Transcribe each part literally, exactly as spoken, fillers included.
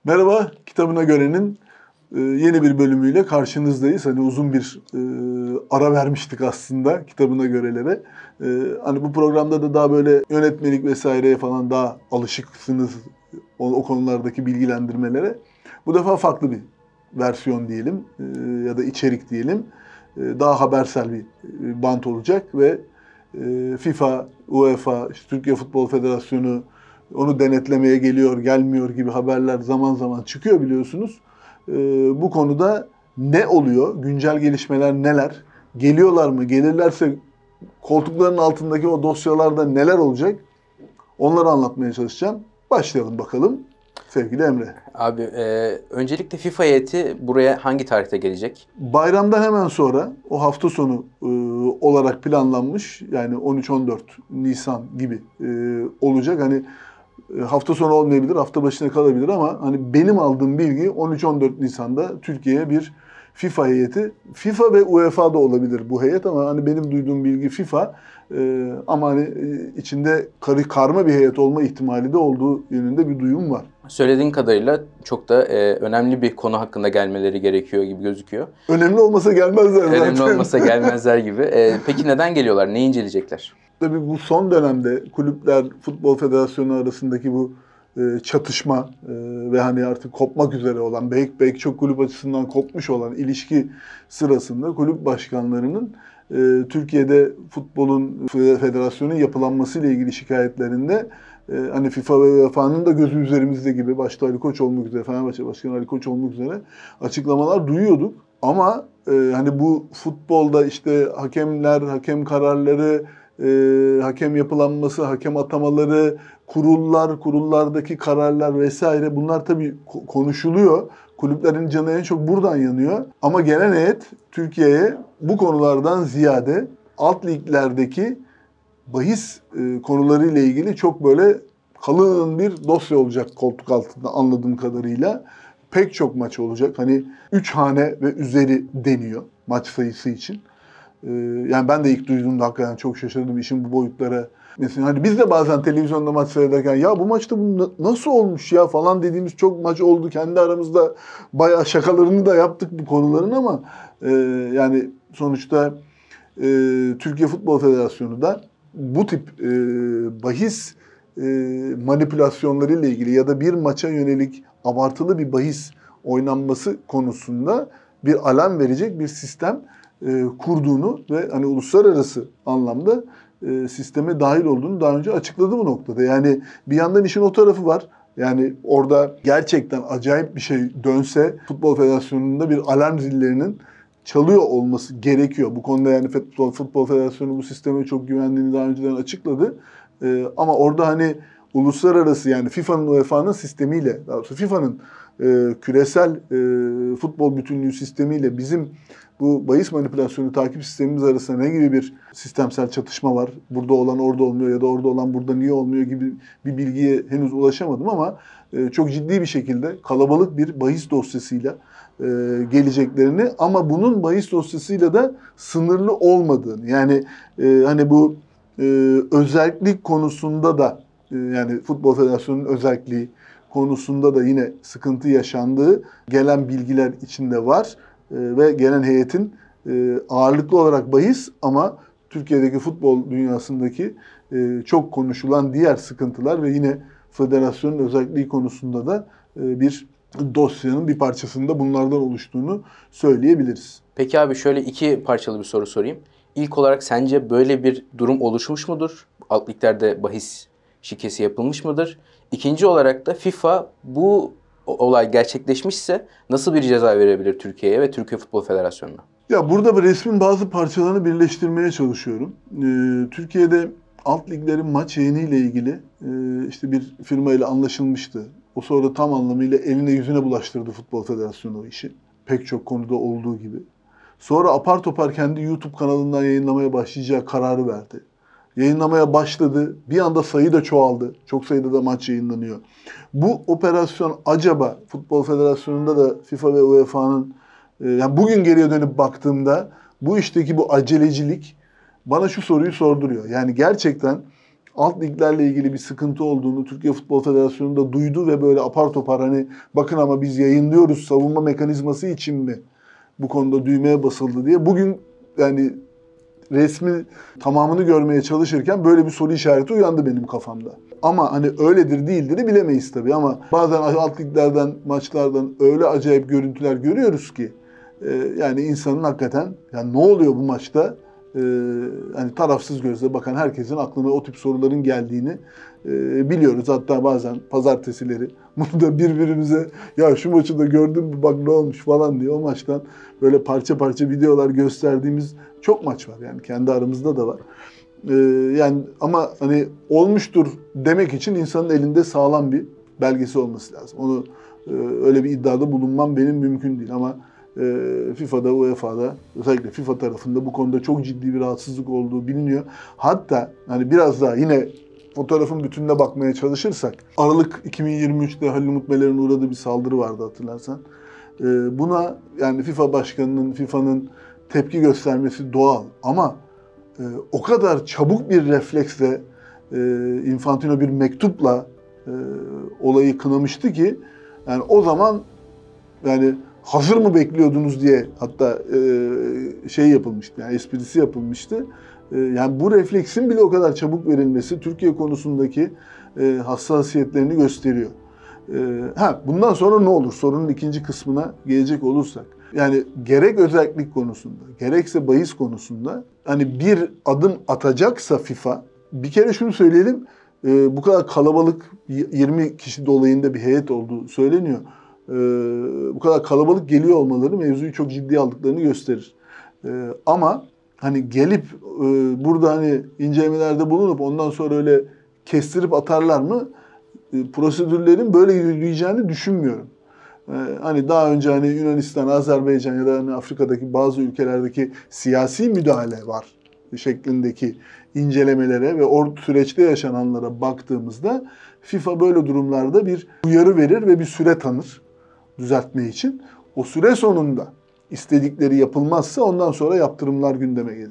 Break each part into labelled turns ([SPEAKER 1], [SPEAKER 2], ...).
[SPEAKER 1] Merhaba, Kitabına Göre'nin e, yeni bir bölümüyle karşınızdayız. Hani uzun bir e, ara vermiştik aslında Kitabına Göre'lere. E, hani bu programda da daha böyle yönetmelik vesaireye falan daha alışıksınız o, o konulardaki bilgilendirmelere. Bu defa farklı bir versiyon diyelim e, ya da içerik diyelim. E, daha habersel bir e, bant olacak ve e, FIFA, UEFA, işte Türkiye Futbol Federasyonu onu denetlemeye geliyor, gelmiyor gibi haberler zaman zaman çıkıyor biliyorsunuz. Ee, bu konuda ne oluyor? Güncel gelişmeler neler? Geliyorlar mı? Gelirlerse koltukların altındaki o dosyalarda neler olacak? Onları anlatmaya çalışacağım. Başlayalım bakalım sevgili Emre.
[SPEAKER 2] Abi e, öncelikle FIFA heyeti buraya hangi tarihte gelecek?
[SPEAKER 1] Bayramdan hemen sonra o hafta sonu e, olarak planlanmış. Yani on üç on dört Nisan gibi e, olacak. Hani hafta sonu olmayabilir, hafta başına kalabilir ama hani benim aldığım bilgi on üç on dört Nisan'da Türkiye'ye bir FIFA heyeti, FIFA ve UEFA da olabilir bu heyet ama hani benim duyduğum bilgi FIFA e, ama hani içinde karı karma bir heyet olma ihtimali de olduğu yönünde bir duyum var.
[SPEAKER 2] Söylediğin kadarıyla çok da e, önemli bir konu hakkında gelmeleri gerekiyor gibi gözüküyor.
[SPEAKER 1] Önemli olmasa gelmezler zaten.
[SPEAKER 2] Önemli olmasa gelmezler gibi. E, peki neden geliyorlar? Ne inceleyecekler?
[SPEAKER 1] Tabii bu son dönemde kulüpler, futbol federasyonu arasındaki bu e, çatışma e, ve hani artık kopmak üzere olan, belki, belki çok kulüp açısından kopmuş olan ilişki sırasında kulüp başkanlarının e, Türkiye'de futbolun federasyonun yapılanmasıyla ilgili şikayetlerinde e, hani FIFA ve UEFA'nın da gözü üzerimizde gibi, başta Ali Koç olmak üzere, Fenerbahçe Başkanı Ali Koç olmak üzere açıklamalar duyuyorduk. Ama e, hani bu futbolda işte hakemler, hakem kararları, E, hakem yapılanması, hakem atamaları, kurullar, kurullardaki kararlar vesaire bunlar tabii konuşuluyor. Kulüplerin canı en çok buradan yanıyor. Ama gelen heyet Türkiye'ye bu konulardan ziyade alt liglerdeki bahis e, konularıyla ilgili çok böyle kalın bir dosya olacak koltuk altında anladığım kadarıyla. Pek çok maç olacak. Hani üç hane ve üzeri deniyor maç sayısı için. Yani ben de ilk duyduğumda hakikaten çok şaşırdım işin bu boyutlara. Mesela hani biz de bazen televizyonda maç seyrederken ya bu maçta bu nasıl olmuş ya falan dediğimiz çok maç oldu. Kendi aramızda bayağı şakalarını da yaptık bu konuların ama e, yani sonuçta e, Türkiye Futbol Federasyonu da bu tip e, bahis e, manipülasyonlarıyla ilgili ya da bir maça yönelik abartılı bir bahis oynanması konusunda bir alarm verecek bir sistem E, kurduğunu ve hani uluslararası anlamda e, sisteme dahil olduğunu daha önce açıkladı bu noktada. Yani bir yandan işin o tarafı var. Yani orada gerçekten acayip bir şey dönse Futbol Federasyonu'nda bir alarm zillerinin çalıyor olması gerekiyor. Bu konuda yani Futbol, Futbol Federasyonu bu sisteme çok güvendiğini daha önceden açıkladı. E, ama orada hani uluslararası yani FIFA'nın UEFA'nın sistemiyle, daha doğrusu FIFA'nın e, küresel e, futbol bütünlüğü sistemiyle bizim bu bahis manipülasyonu takip sistemimiz arasında ne gibi bir sistemsel çatışma var? Burada olan orada olmuyor ya da orada olan burada niye olmuyor gibi bir bilgiye henüz ulaşamadım ama e, çok ciddi bir şekilde kalabalık bir bahis dosyasıyla e, geleceklerini ama bunun bahis dosyasıyla da sınırlı olmadığını yani e, hani bu e, özellik konusunda da e, yani Futbol Federasyonu'nun özelliği konusunda da yine sıkıntı yaşandığı gelen bilgiler içinde var. Ve gelen heyetin ağırlıklı olarak bahis ama Türkiye'deki futbol dünyasındaki çok konuşulan diğer sıkıntılar ve yine federasyonun özelliği konusunda da bir dosyanın bir parçasında bunlardan oluştuğunu söyleyebiliriz.
[SPEAKER 2] Peki abi şöyle iki parçalı bir soru sorayım. İlk olarak sence böyle bir durum oluşmuş mudur? Alt liglerde bahis şikesi yapılmış mıdır? İkinci olarak da FIFA bu olay gerçekleşmişse nasıl bir ceza verebilir Türkiye'ye ve Türkiye Futbol Federasyonu'na?
[SPEAKER 1] Ya burada bu resmin bazı parçalarını birleştirmeye çalışıyorum. Ee, Türkiye'de alt liglerin maç yayını ile ilgili e, işte bir firma ile anlaşılmıştı. O sonra tam anlamıyla eline yüzüne bulaştırdı Futbol Federasyonu o işi. Pek çok konuda olduğu gibi. Sonra apar topar kendi YouTube kanalından yayınlamaya başlayacağı kararı verdi. Yayınlamaya başladı. Bir anda sayı da çoğaldı. Çok sayıda da maç yayınlanıyor. Bu operasyon acaba Futbol Federasyonu'nda da FIFA ve UEFA'nın e, yani bugün geriye dönüp baktığımda bu işteki bu acelecilik bana şu soruyu sorduruyor. Yani gerçekten alt liglerle ilgili bir sıkıntı olduğunu Türkiye Futbol Federasyonu da duydu ve böyle apar topar hani bakın ama biz yayınlıyoruz savunma mekanizması için mi bu konuda düğmeye basıldı diye. Bugün yani resmi tamamını görmeye çalışırken böyle bir soru işareti uyandı benim kafamda. Ama hani öyledir değildir bilemeyiz tabii ama bazen alt liglerden, maçlardan öyle acayip görüntüler görüyoruz ki e, yani insanın hakikaten yani ne oluyor bu maçta? E, hani tarafsız gözle bakan herkesin aklına o tip soruların geldiğini e, biliyoruz. Hatta bazen pazartesileri bunu da birbirimize ya şu maçı da gördün mü bak ne olmuş falan diye o maçtan böyle parça parça videolar gösterdiğimiz çok maç var yani kendi aramızda da var. Ee, yani ama hani olmuştur demek için insanın elinde sağlam bir belgesi olması lazım. Onu e, öyle bir iddiada bulunmam benim mümkün değil ama e, FIFA'da, U E F A'da özellikle FIFA tarafında bu konuda çok ciddi bir rahatsızlık olduğu biliniyor. Hatta hani biraz daha yine fotoğrafın bütününe bakmaya çalışırsak Aralık iki bin yirmi üçte Halil Umut Meler'in uğradığı bir saldırı vardı hatırlarsan. E, buna yani FIFA başkanının, FIFA'nın tepki göstermesi doğal ama e, o kadar çabuk bir refleksle e, Infantino bir mektupla e, olayı kınamıştı ki yani o zaman yani hazır mı bekliyordunuz diye hatta e, şey yapılmıştı yani esprisi yapılmıştı. E, yani bu refleksin bile o kadar çabuk verilmesi Türkiye konusundaki e, hassasiyetlerini gösteriyor. E, ha bundan sonra ne olur? Sorunun ikinci kısmına gelecek olursak. Yani gerek özellik konusunda, gerekse bahis konusunda hani bir adım atacaksa FIFA, bir kere şunu söyleyelim, e, bu kadar kalabalık yirmi kişi dolayında bir heyet olduğu söyleniyor. E, bu kadar kalabalık geliyor olmaları mevzuyu çok ciddiye aldıklarını gösterir. E, ama hani gelip e, burada hani incelemelerde bulunup ondan sonra öyle kestirip atarlar mı? E, prosedürlerin böyle yürüyeceğini düşünmüyorum. Hani daha önce hani Yunanistan, Azerbaycan ya da hani Afrika'daki bazı ülkelerdeki siyasi müdahale var şeklindeki incelemelere ve o süreçte yaşananlara baktığımızda FIFA böyle durumlarda bir uyarı verir ve bir süre tanır düzeltme için. O süre sonunda istedikleri yapılmazsa ondan sonra yaptırımlar gündeme gelir.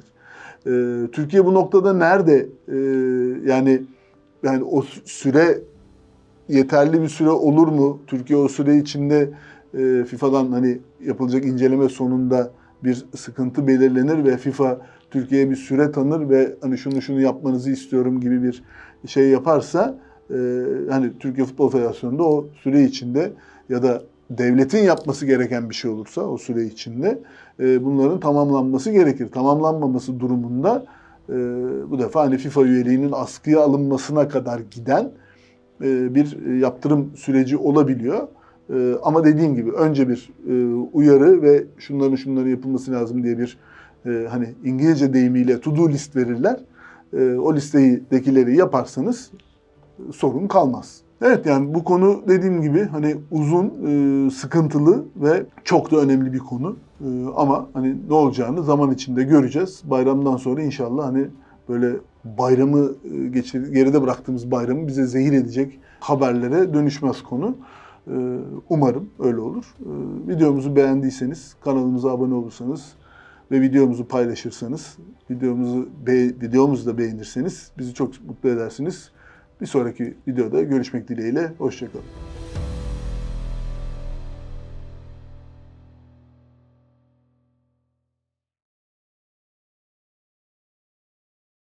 [SPEAKER 1] Ee, Türkiye bu noktada nerede? Ee, yani yani o süre yeterli bir süre olur mu? Türkiye o süre içinde e, FIFA'dan hani yapılacak inceleme sonunda bir sıkıntı belirlenir ve FIFA Türkiye'ye bir süre tanır ve hani şunu şunu yapmanızı istiyorum gibi bir şey yaparsa e, hani Türkiye Futbol Federasyonu'nda o süre içinde ya da devletin yapması gereken bir şey olursa o süre içinde e, bunların tamamlanması gerekir. Tamamlanmaması durumunda e, bu defa hani FIFA üyeliğinin askıya alınmasına kadar giden bir yaptırım süreci olabiliyor. Ama dediğim gibi önce bir uyarı ve şunların şunların yapılması lazım diye bir hani İngilizce deyimiyle to do list verirler. O listedekileri yaparsanız sorun kalmaz. Evet yani bu konu dediğim gibi hani uzun, sıkıntılı ve çok da önemli bir konu. Ama hani ne olacağını zaman içinde göreceğiz. Bayramdan sonra inşallah hani böyle bayramı geçir, geride bıraktığımız bayramı bize zehir edecek haberlere dönüşmez konu. Umarım öyle olur. Videomuzu beğendiyseniz, kanalımıza abone olursanız ve videomuzu paylaşırsanız, videomuzu be videomuzu da beğenirseniz bizi çok mutlu edersiniz. Bir sonraki videoda görüşmek dileğiyle. Hoşça kalın.